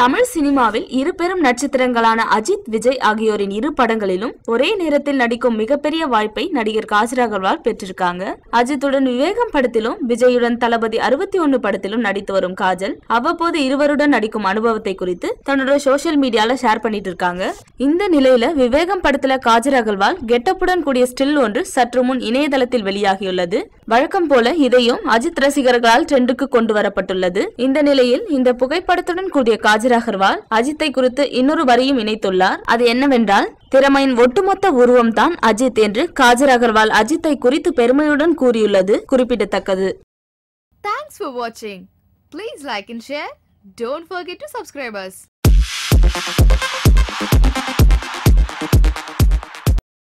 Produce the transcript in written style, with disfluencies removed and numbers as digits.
தமிழ் சினிமாவில் இரு பெரும் நட்சத்திரங்களான அஜித், விஜய் ஆகியோரின் இரு படங்களிலும் ஒரே நேரத்தில் நடிக்கும் மிகப்பெரிய வாய்ப்பை நடிகர் காஜல் அகர்வால் பெற்றிருக்காங்க. அஜித்துடன் விவேகம் படத்திலும் விஜயுடன் தளபதி 61 படத்திலும் நடித்து வரும் காஜல் அவ்வப்போது இருவருடன் நடிக்கும் அனுபவத்தை குறித்து தன்னோட சோசியல் மீடியால ஷேர் பண்ணிட்டு இருக்காங்க. இந்த நிலையில விவேகம் படத்துல காஜல் அகர்வால் கெட்டப்புடன் கூடிய ஸ்டில் ஒன்று சற்று முன் இணையதளத்தில் வெளியாகியுள்ளது. வழக்கம் போல இதையும் அஜித் ரசிகர்களால் ட்ரெண்டுக்கு கொண்டு வரப்பட்டுள்ளது. இந்த நிலையில் இந்த புகைப்படத்துடன் கூடிய காஜல் அகர்வால் அஜித்தை குறித்து இன்னொரு வரியும் இணைத்துள்ளார். அது என்னவென்றால், திறமையின் ஒட்டுமொத்த உருவம் தான் அஜித் என்று காஜல் அகர்வால் அஜித்தை குறித்து பெருமையுடன் கூறியுள்ளது குறிப்பிடத்தக்கது. Thanks for watching. Please like and share. Don't forget to subscribe us.